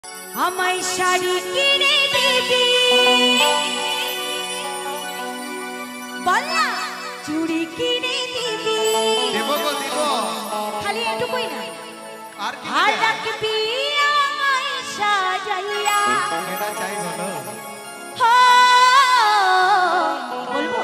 আমায় শাড়ি কিনে দিবি বল না, চুড়ি কিনে দিবি। দেব গো দেব, খালি এটুকুই না, আর কি আর রাখবি আমায় সাজাইয়া। এটা চাই বলো, বলবো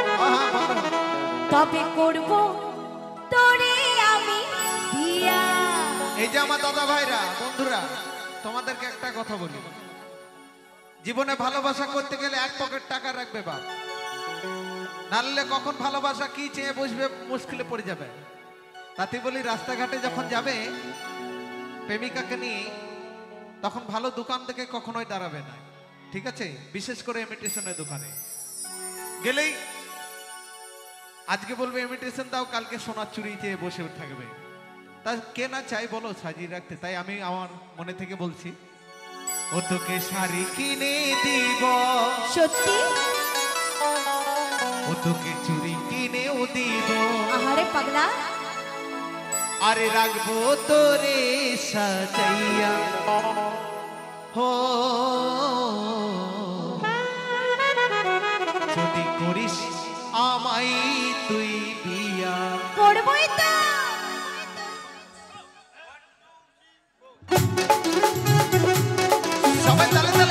তবে করব তোরে আমি বিয়া। এই যে আমার দাদা ভাইরা বন্ধুরা, তোমাদেরকে একটা কথা বলি, জীবনে ভালোবাসা করতে গেলে এক পকেট টাকা রাখবে বাপ, নাহলে কখন ভালোবাসা কি চেয়ে বসবে মুশকিলে পড়ে যাবে। তাতে বলি রাস্তাঘাটে যখন যাবে প্রেমিকাকে নিয়ে, তখন ভালো দোকান থেকে কখনোই দাঁড়াবে না, ঠিক আছে? বিশেষ করে ইমিটেশনের দোকানে গেলেই আজকে বলবে ইমিটেশন দাও, কালকে সোনার চুরি চেয়ে বসে থাকবে। তা কে না চাই বলো সাজিয়ে রাখতে? তাই আমি আমার মনে থেকে বলছি, ও তোকে শাড়ি কিনে দিব, সত্যি ও তোকে চুরি কিনেও দিব, আহারে পাগলা, আরে রাখবো তোরে সাজাইয়া। হো যদি করিস আমায় তুই বিয়া। করবই তো। সবাই তালে তালে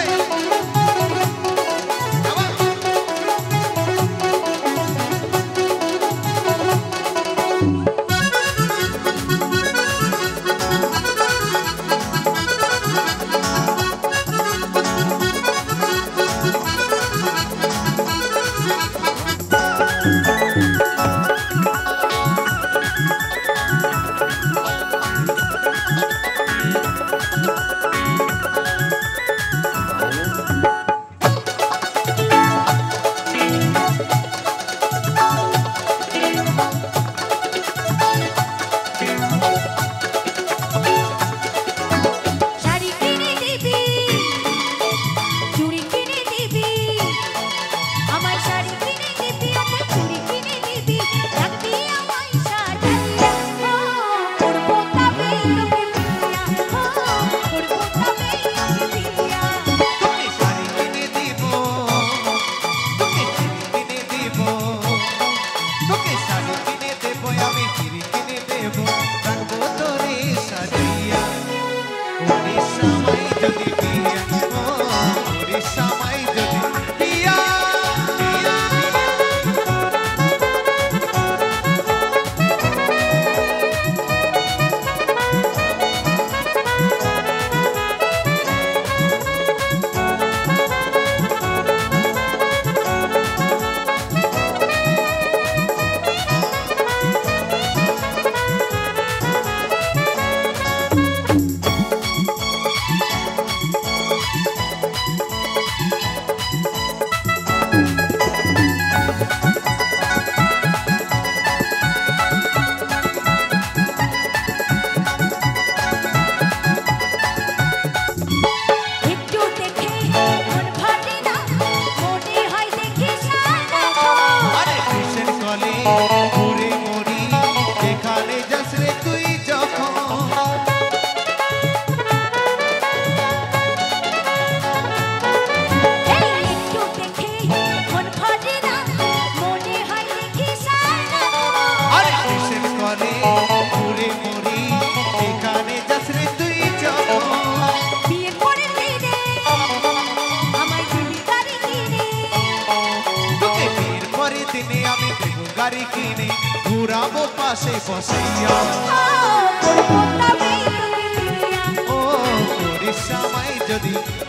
গাড়ি কিনে ঘুরাবো পাশে বসাইয়া। ও করিস আমায় যদি